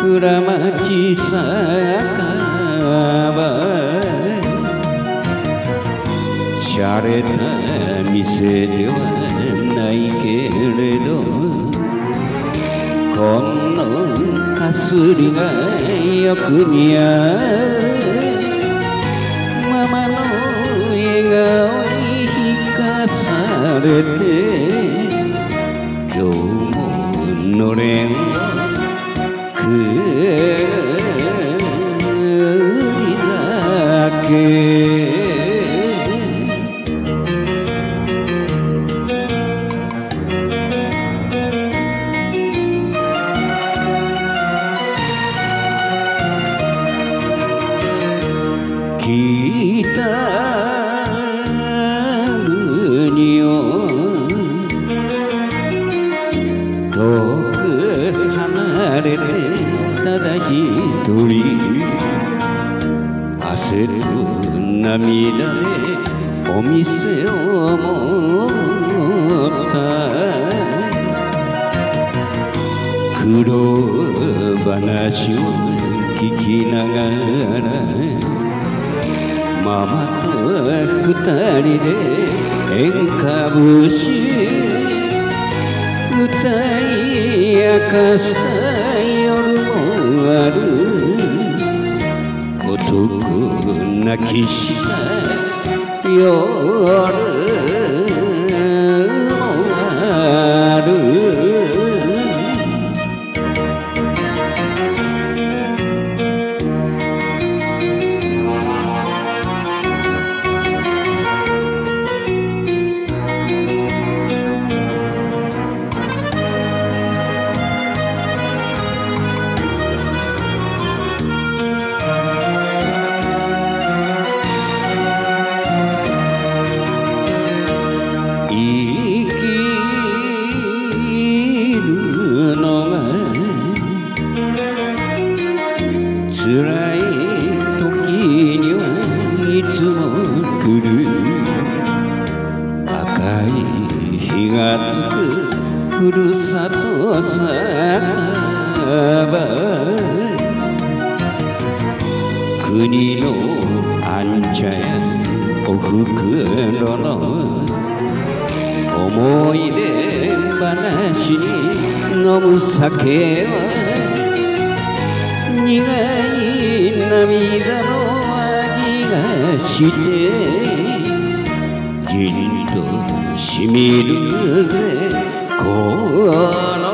裏町酒場洒落た店ではないけれどこのかすりがよく似合うママの笑顔に引かされて今日ものれんをくりだけ北国を遠く離れてただ一人焦る涙でお店を持った苦労話を聞きながらママと二人で演歌節歌い明かした夜もある男泣きした夜もある辛い時にはいつも来る赤い日がつくふるさと酒場国のあんちゃやおふくろの思い出話に飲む酒は苦い涙の味がしてじんとしみるぜこの